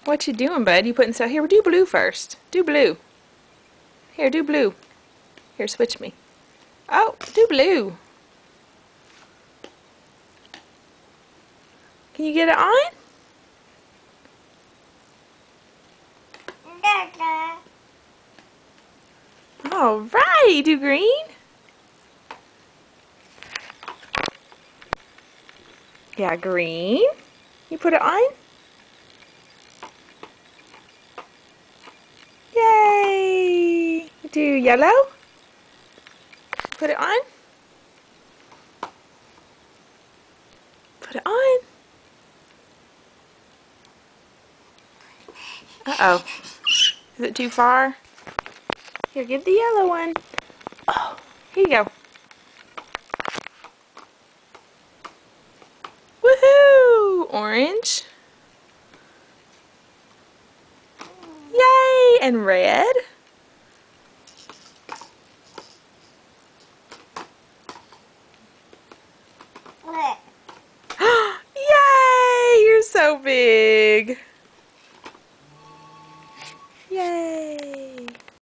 What you doing, bud? You putting so here? Do blue first. Do blue. Here, do blue. Here, switch me. Oh, do blue. Can you get it on? All right, do green. Yeah, green. You put it on? Yay! Do yellow. Put it on. Put it on. Uh-oh. Is it too far? Here, get the yellow one. Oh, here you go. Woohoo! Orange. Yay! And red. Yay! You're so big. Yay!